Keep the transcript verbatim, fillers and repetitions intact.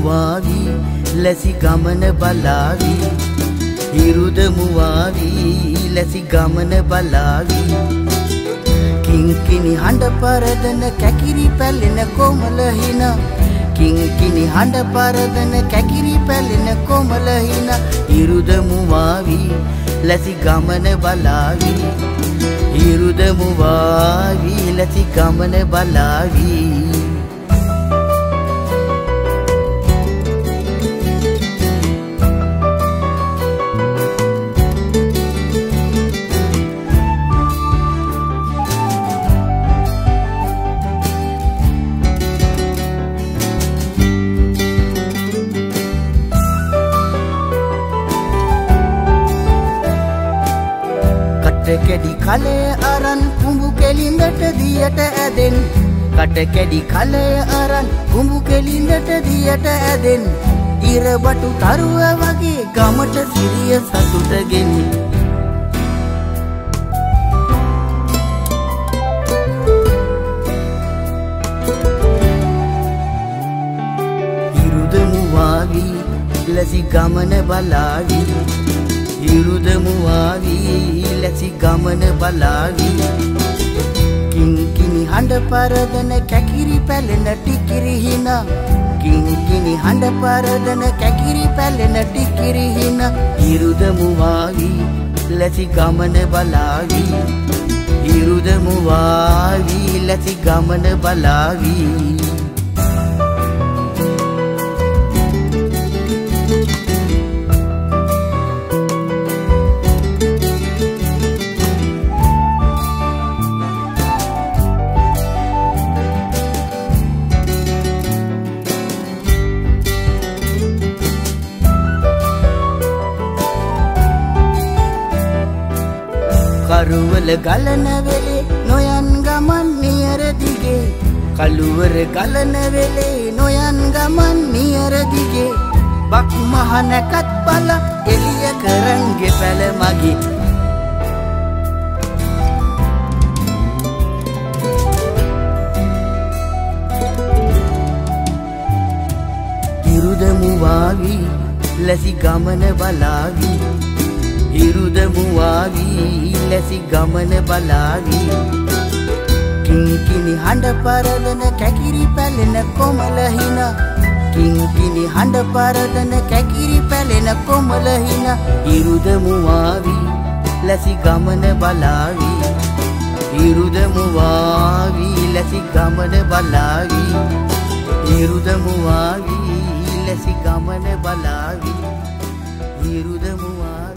මුවාවි ලැසි ගමන බලාවි හිරුද මුවාවි ලැසි ගමන බලාවි කිංකිණි හඬ පරදන කැකිරි පැලෙන කොමල හින කිංකිණි හඬ පරදන කැකිරි පැලෙන කොමල හින හිරුද මුවාවි ලැසි ගමන බලාවි හිරුද මුවාවි ලැසි ගමන බලාවි කැඩි කලය අරන් කුඹු කෙලින්දට දියට ඇදෙන් කට කැඩි කලය අරන් කුඹු කෙලින්දට දියට ඇදෙන් ඉරබටු තරුව වගේ ගමට සිරිය සතුටගෙන හිරුද මුවාවි ලැසි ගමන බලාවි හිරුද මුවාවි ලැසි ගමන බලාවි කිංකිණි හඬ පරදන කැකිරි පැලෙන ටිකිරි හින කිංකිණි හඬ පරදන කැකිරි පැලෙන ටිකිරි හින හිරුද මුවාවි ලැසි ගමන බලාවි හිරුද මුවාවි ලැසි ගමන බලාවි කරුවල ගලන වෙලේ නොයන් ගමන් නියර දිගේ කළුවර ගලන වෙලේ නොයන් ගමන් නියර දිගේ බක් මහනකත් බල එළිය කරන්ගේ පැල මගේ හිරුද මුවාවි ලැසි ගමන බලාවි හිරුද මුවාවි ලැසි ගමන බලාවි කිංකිණි හඬ පරදන කැකිරි පැලෙන කොමල හින කිංකිණි හඬ පරදන කැකිරි පැලෙන කොමල හින හිරුද මුවාවි ලැසි ගමන බලාවි හිරුද මුවාවි ලැසි ගමන බලාවි හිරුද මුවාවි ලැසි ගමන බලාවි හිරුද මුවාවි